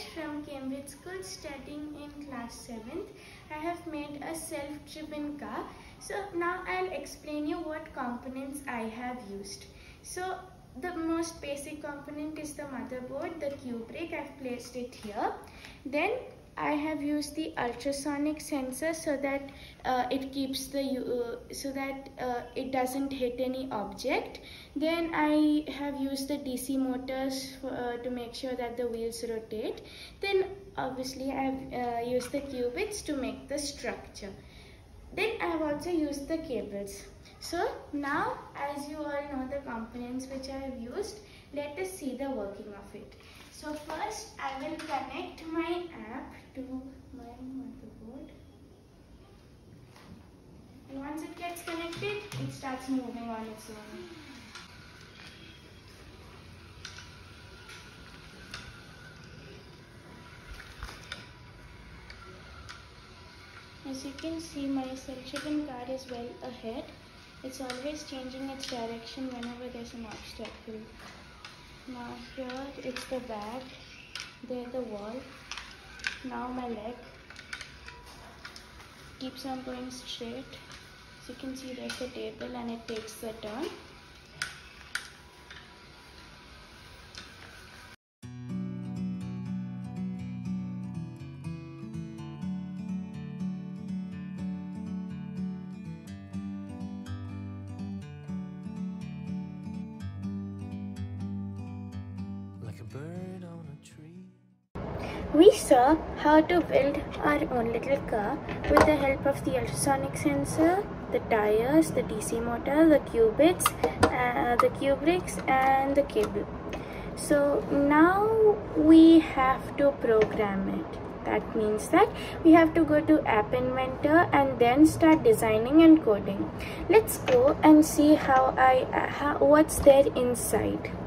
from Cambridge School studying in class 7th. I have made a self-driven car. So now I'll explain you what components I have used. So the most basic component is the motherboard, the Q brake. I've placed it here. Then I have used the ultrasonic sensor so that it keeps the it doesn't hit any object. Then I have used the DC motors to make sure that the wheels rotate. Then obviously I have used the qubits to make the structure. Then I have also used the cables. So now, as you all know the components which I have used, let us see the working of it. So first I will connect my app to my motherboard. And once it gets connected, it starts moving on its own. As you can see, my self-driven car is well ahead. It's always changing its direction whenever there's an obstacle. Now here it's the back, there the wall, now my leg keeps on going straight. As you can see, there's the table and it takes the turn. We saw how to build our own little car with the help of the ultrasonic sensor, the tires, the DC motor, the qubits, the Q brakes and the cable. So now we have to program it. That means that we have to go to App Inventor and then start designing and coding. Let's go and see what's there inside.